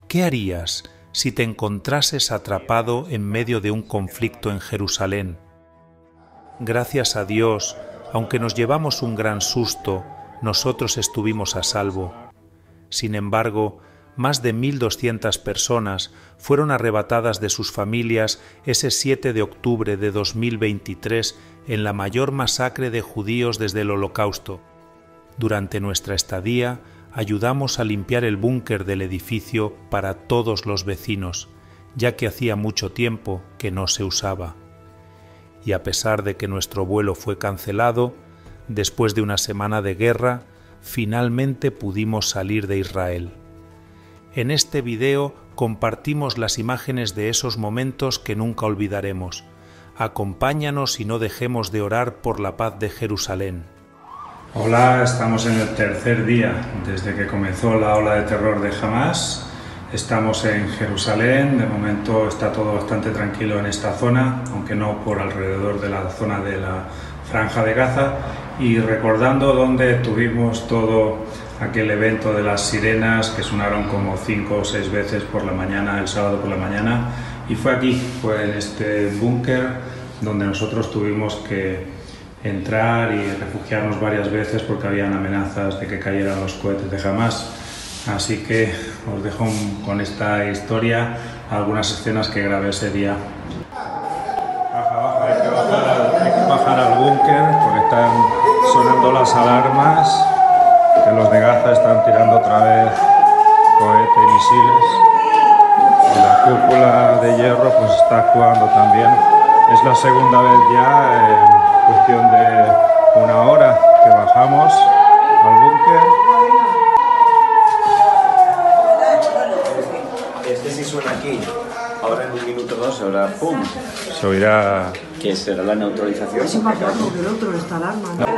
¿Qué harías si te encontrases atrapado en medio de un conflicto en Jerusalén? Gracias a Dios, aunque nos llevamos un gran susto, nosotros estuvimos a salvo. Sin embargo, más de 1.200 personas fueron arrebatadas de sus familias ese 7 de octubre de 2023 en la mayor masacre de judíos desde el Holocausto. Durante nuestra estadía, ayudamos a limpiar el búnker del edificio para todos los vecinos, ya que hacía mucho tiempo que no se usaba. Y a pesar de que nuestro vuelo fue cancelado, después de una semana de guerra, finalmente pudimos salir de Israel. En este video compartimos las imágenes de esos momentos que nunca olvidaremos. Acompáñanos y no dejemos de orar por la paz de Jerusalén. Hola, estamos en el tercer día desde que comenzó la ola de terror de Hamás. Estamos en Jerusalén, de momento está todo bastante tranquilo en esta zona, aunque no por alrededor de la zona de la Franja de Gaza, y recordando donde tuvimos todo aquel evento de las sirenas que sonaron como 5 o 6 veces por la mañana, el sábado por la mañana, y fue aquí, fue en este búnker donde nosotros tuvimos que entrar y refugiarnos varias veces porque habían amenazas de que cayeran los cohetes de Hamás. Así que os dejo con esta historia algunas escenas que grabé ese día. Hay que bajar al búnker porque están sonando las alarmas, que los de Gaza están tirando otra vez cohetes y misiles. Y la cúpula de hierro pues está actuando también. Es la segunda vez ya en cuestión de una hora que bajamos al búnker. Si suena aquí, ahora en 1 minuto o 2 se oirá ¡pum! Se oirá... ¿Qué será la neutralización? Es más bajo que el otro, esta alarma, ¿no?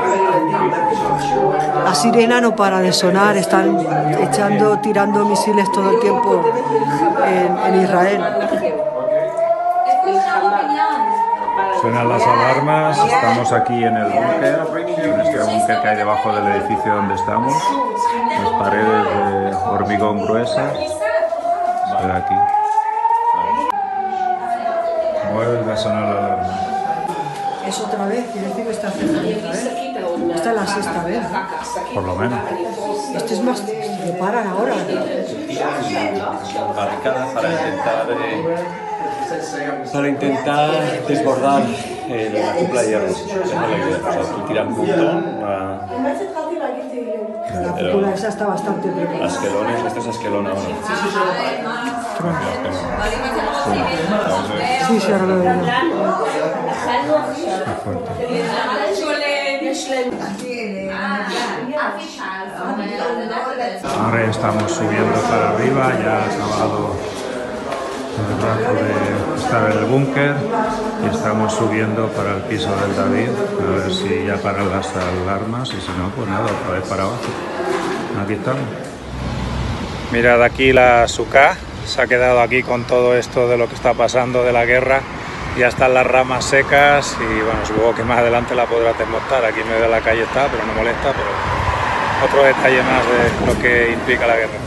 La sirena no para de sonar, están tirando misiles todo el tiempo en Israel. Suenan las alarmas, estamos aquí en el búnker, en este búnker que hay debajo del edificio donde estamos, las paredes de hormigón gruesas. De aquí. Vuelve a sonar la alarma. Es otra vez, quiere decir que está haciendo otra vez. Esta es la 6ª vez. Por lo menos. Este es más, lo paran ahora. Barricadas para intentar desbordar la cúpula de hierro. O sea, tú tiras un montón. La cúpula esa está bastante preparada. Asquelones, esto es Asquelón ahora. Sí, ahora lo veo. Está fuerte. Ahora estamos subiendo para arriba, ya ha acabado el rato de estar en el búnker y estamos subiendo para el piso del David, a ver si ya paran las alarmas y si no, pues nada, otra vez para abajo. Aquí estamos. Mirad aquí la Sukkah, se ha quedado aquí con todo esto de lo que está pasando de la guerra. Ya están las ramas secas y bueno, supongo que más adelante la podrás desmontar. Aquí en medio de la calle está, pero no molesta, pero otro detalle más de lo que implica la guerra.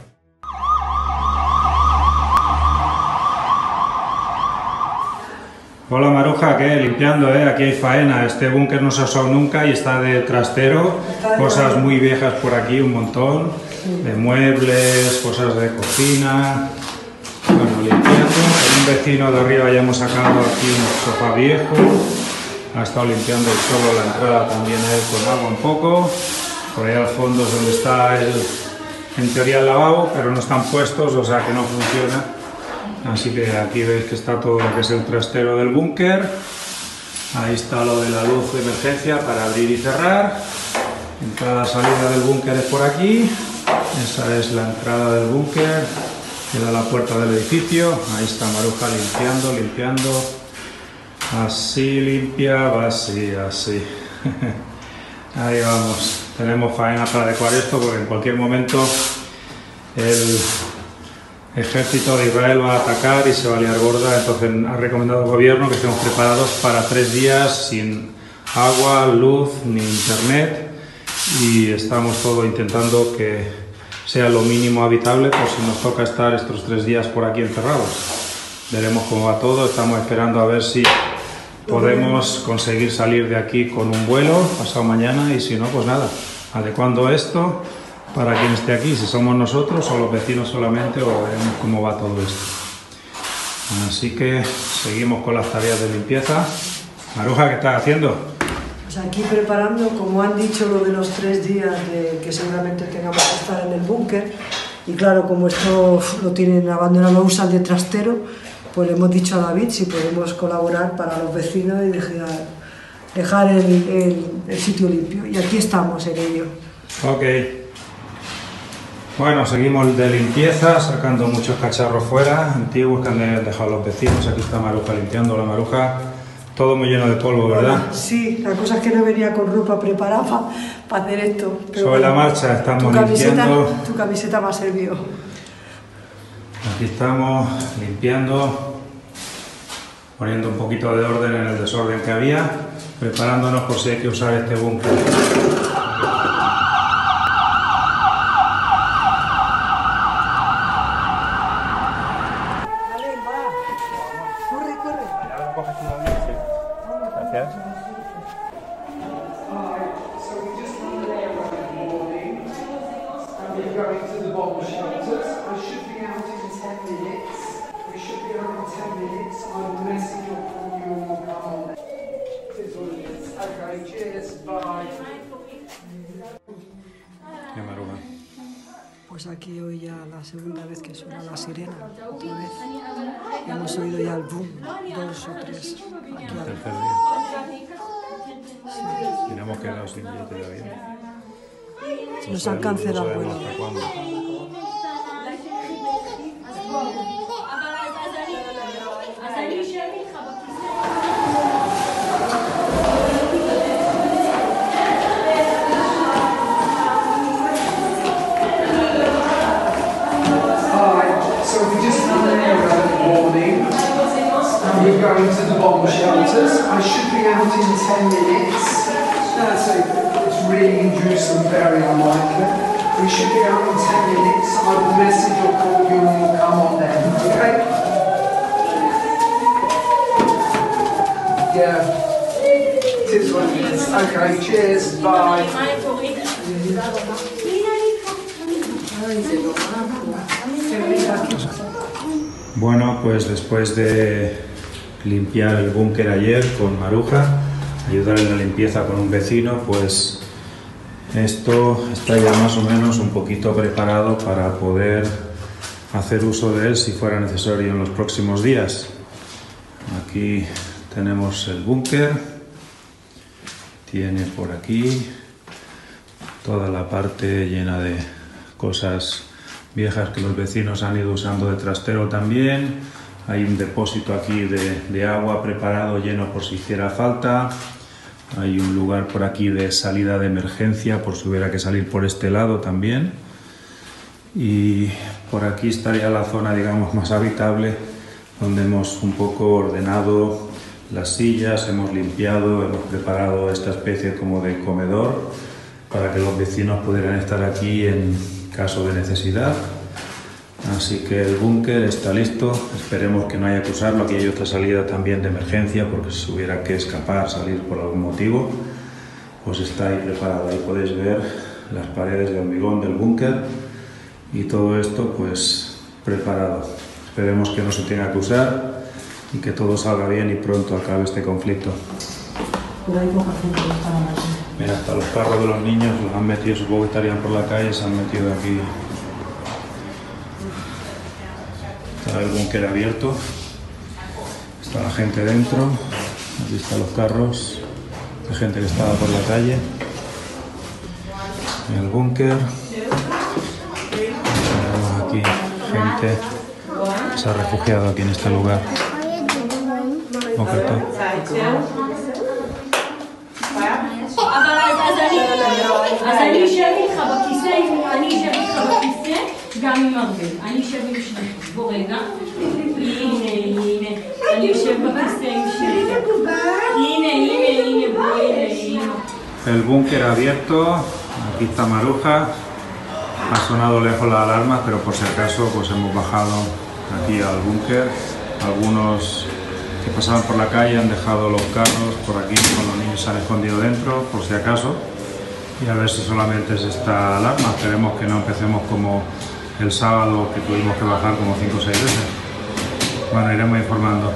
Hola Maruja, ¿qué? Limpiando, aquí hay faena. Este búnker no se ha usado nunca y está de trastero. Cosas muy viejas por aquí, un montón. De muebles, cosas de cocina. Bueno, limpiando. Un vecino de arriba ya hemos sacado aquí un sofá viejo. Ha estado limpiando solo la entrada también él con agua un poco. Por ahí al fondo es donde está en teoría el lavabo, pero no están puestos, o sea que no funciona. Así que aquí veis que está todo lo que es el trastero del búnker. Ahí está lo de la luz de emergencia para abrir y cerrar. Entrada, salida del búnker es por aquí. Esa es la entrada del búnker. Queda la puerta del edificio. Ahí está Maruja limpiando. Así limpia, va así. Ahí vamos. Tenemos faena para decorar esto porque en cualquier momento el ejército de Israel va a atacar y se va a liar gorda. Entonces ha recomendado el gobierno que estemos preparados para 3 días sin agua, luz ni internet, y estamos todos intentando que sea lo mínimo habitable por si nos toca estar estos 3 días por aquí encerrados. Veremos cómo va todo, estamos esperando a ver si podemos conseguir salir de aquí con un vuelo pasado mañana y si no, pues nada, adecuando esto para quien esté aquí, si somos nosotros o los vecinos solamente, o veremos cómo va todo esto. Así que seguimos con las tareas de limpieza. Maruja, ¿qué estás haciendo? Pues aquí preparando, como han dicho, lo de los 3 días de que seguramente tengamos que estar en el búnker. Y claro, como esto lo tienen abandonado, lo usan de trastero, pues le hemos dicho a David si podemos colaborar para los vecinos y dejar el sitio limpio. Y aquí estamos en ello. Ok. Bueno, seguimos de limpieza, sacando muchos cacharros fuera, antiguos que han dejado los vecinos. Aquí está Maruja limpiando, la Maruja. Todo muy lleno de polvo, ¿verdad? Sí, la cosa es que no venía con ropa preparada para hacer esto. Pero sobre la marcha estamos limpiando. Tu camiseta me ha servido. Aquí estamos limpiando, poniendo un poquito de orden en el desorden que había, preparándonos por si hay que usar este búnker. Pues aquí hoy ya la segunda vez que suena la sirena, otra vez. Hemos oído ya el boom, 2 o 3. Aquí Tercer día. Sí. Tenemos quedado sin billete de avión. Nos han cancelado el vuelo. We're going to the bomb shelters. I should be out in 10 minutes. It's really induced and very unlikely. We should be out in 10 minutes. I will message or call you and we'll come on then, okay? Yeah. It is what it is. Okay, cheers, bye. Bueno, pues después de limpiar el búnker ayer con Maruja, ayudar en la limpieza con un vecino, pues esto está ya más o menos un poquito preparado para poder hacer uso de él si fuera necesario en los próximos días. Aquí tenemos el búnker, tiene por aquí toda la parte llena de cosas viejas que los vecinos han ido usando de trastero también. Hay un depósito aquí de agua preparado, lleno por si hiciera falta. Hay un lugar por aquí de salida de emergencia por si hubiera que salir por este lado también. Y por aquí estaría la zona, digamos, más habitable, donde hemos un poco ordenado las sillas, hemos limpiado, hemos preparado esta especie como de comedor para que los vecinos pudieran estar aquí en caso de necesidad. Así que el búnker está listo, esperemos que no haya que usarlo. Aquí hay otra salida también de emergencia porque si hubiera que escapar, salir por algún motivo, pues está ahí preparado. Ahí podéis ver las paredes de hormigón del búnker y todo esto pues preparado. Esperemos que no se tenga que usar y que todo salga bien y pronto acabe este conflicto. Mira, hasta los carros de los niños los han metido, supongo que estarían por la calle, se han metido aquí. Está el búnker abierto, está la gente dentro, aquí están los carros de gente que estaba por la calle. En el búnker tenemos aquí gente que se ha refugiado aquí en este lugar. אז אני אשב איתך בכיסא, אני אשב איתך בכיסא, גם עם הרבה. אני אשב עם שניכם. בוא רגע. הנה. אני יושב בכיסא עם שניכם. הנה, בוא, הנה. El búnker abierto, aquí está Maruja, Ha sonado lejos la alarma, pero por si acaso pues hemos bajado aquí al búnker. Algunos que pasaban por la calle han dejado los carros por aquí, con los niños se han escondido dentro, por si acaso. Y a ver si solamente es esta alarma. Esperemos que no empecemos como el sábado, que tuvimos que bajar como 5 o 6 veces. Bueno, iremos informando.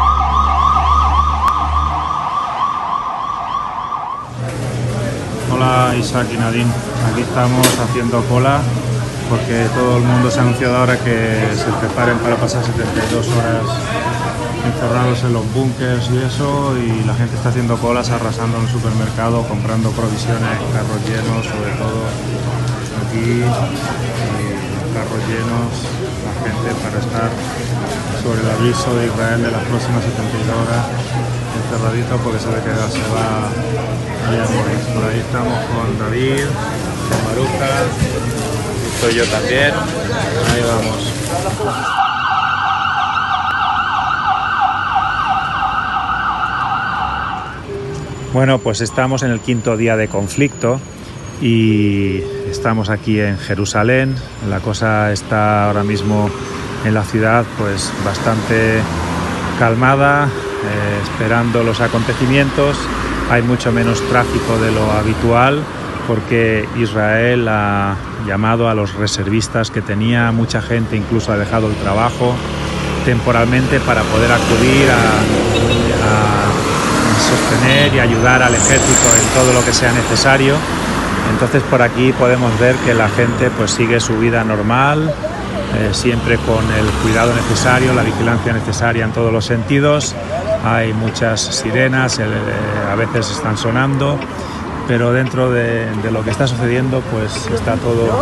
Hola Isaac y Nadine, aquí estamos haciendo cola porque todo el mundo se ha anunciado ahora que se preparen para pasar 72 horas encerrados en los búnkers y eso, y la gente está haciendo colas, arrasando en el supermercado, comprando provisiones, carros llenos, sobre todo aquí, carros llenos, la gente para estar sobre el aviso de Israel de las próximas 72 horas encerradito porque se ve que se va a morir. Por ahí estamos con David, con Maruja, estoy yo también, ahí vamos. Bueno, pues estamos en el 5.º día de conflicto y estamos aquí en Jerusalén. La cosa está ahora mismo en la ciudad pues bastante calmada, esperando los acontecimientos. Hay mucho menos tráfico de lo habitual porque Israel ha llamado a los reservistas que tenía. Mucha gente incluso ha dejado el trabajo temporalmente para poder acudir a sostener y ayudar al ejército en todo lo que sea necesario. Entonces por aquí podemos ver que la gente pues sigue su vida normal, siempre con el cuidado necesario, la vigilancia necesaria en todos los sentidos. Hay muchas sirenas, a veces están sonando, pero dentro de lo que está sucediendo pues está todo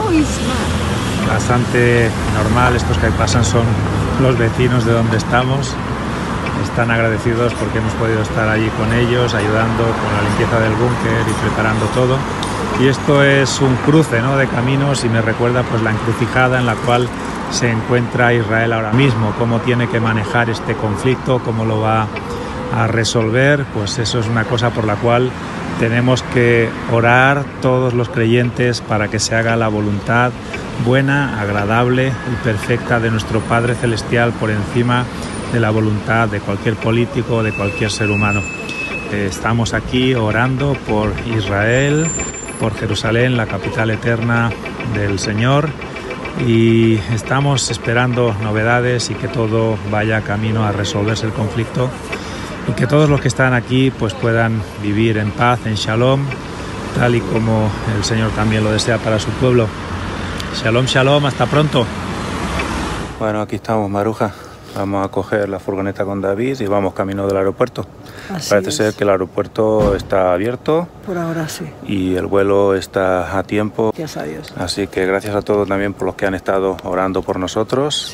bastante normal. Estos que pasan son los vecinos de donde estamos. Están agradecidos porque hemos podido estar allí con ellos, ayudando con la limpieza del búnker y preparando todo. Y esto es un cruce, ¿no?, de caminos, y me recuerda pues la encrucijada en la cual se encuentra Israel ahora mismo, cómo tiene que manejar este conflicto, cómo lo va a resolver. Pues eso es una cosa por la cual tenemos que orar todos los creyentes para que se haga la voluntad buena, agradable y perfecta de nuestro Padre Celestial por encima de la voluntad de cualquier político o de cualquier ser humano. Estamos aquí orando por Israel, por Jerusalén, la capital eterna del Señor, y estamos esperando novedades y que todo vaya camino a resolverse el conflicto y que todos los que están aquí pues puedan vivir en paz, en shalom, tal y como el Señor también lo desea para su pueblo. Shalom, shalom, hasta pronto. Bueno, aquí estamos, Maruja. Vamos a coger la furgoneta con David y vamos camino del aeropuerto. Parece ser que el aeropuerto está abierto. Por ahora sí. Y el vuelo está a tiempo. Gracias a Dios. Así que gracias a todos también por los que han estado orando por nosotros.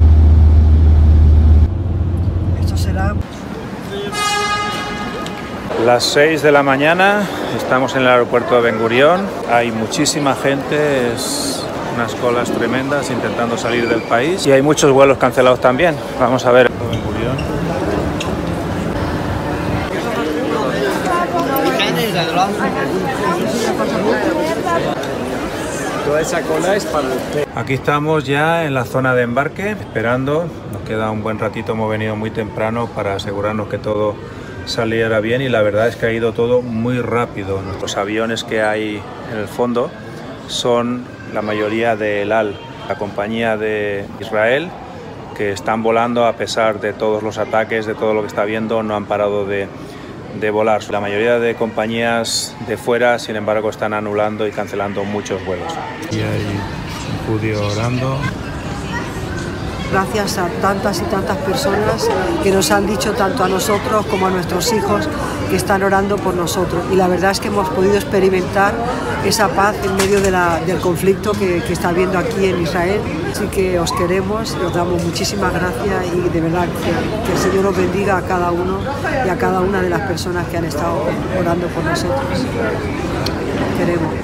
Esto será las 6 de la mañana, estamos en el aeropuerto de Ben Gurión. Hay muchísima gente, es unas colas tremendas intentando salir del país y hay muchos vuelos cancelados también. Vamos a ver. Ben Gurión. Toda esa cola es para usted. Aquí estamos ya en la zona de embarque, esperando. Nos queda un buen ratito, hemos venido muy temprano para asegurarnos que todo saliera bien, y la verdad es que ha ido todo muy rápido. Los aviones que hay en el fondo son la mayoría de El Al, la compañía de Israel, que están volando a pesar de todos los ataques, de todo lo que está viendo, no han parado de volar. La mayoría de compañías de fuera, sin embargo, están anulando y cancelando muchos vuelos. Y hay un judío orando. gracias a tantas y tantas personas que nos han dicho tanto a nosotros como a nuestros hijos que están orando por nosotros. Y la verdad es que hemos podido experimentar esa paz en medio del conflicto que está habiendo aquí en Israel. Así que os queremos y os damos muchísimas gracias, y de verdad que el Señor os bendiga a cada uno y a cada una de las personas que han estado orando por nosotros. Os queremos.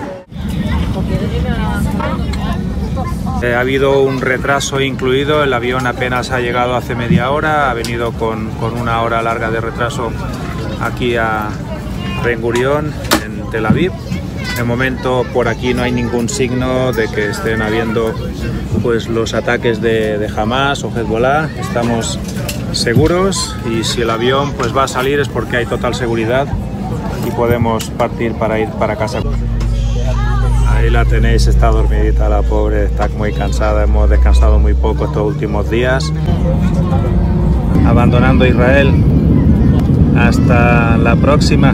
Ha habido un retraso incluido, el avión apenas ha llegado hace media hora, ha venido con una hora larga de retraso aquí a Ben Gurión, en Tel Aviv. De momento por aquí no hay ningún signo de que estén habiendo pues los ataques de Hamas o Hezbollah. Estamos seguros y si el avión pues va a salir es porque hay total seguridad y podemos partir para ir para casa. Ahí la tenéis, está dormidita la pobre, está muy cansada, hemos descansado muy poco estos últimos días. Abandonando Israel. Hasta la próxima.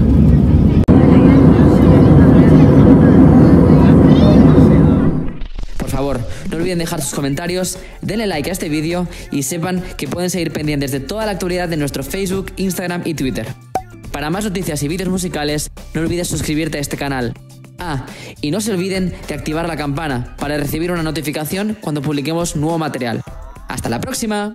Por favor, no olviden dejar sus comentarios, denle like a este vídeo y sepan que pueden seguir pendientes de toda la actualidad de nuestro Facebook, Instagram y Twitter. Para más noticias y vídeos musicales, no olvides suscribirte a este canal. Ah, y no se olviden de activar la campana para recibir una notificación cuando publiquemos nuevo material. ¡Hasta la próxima!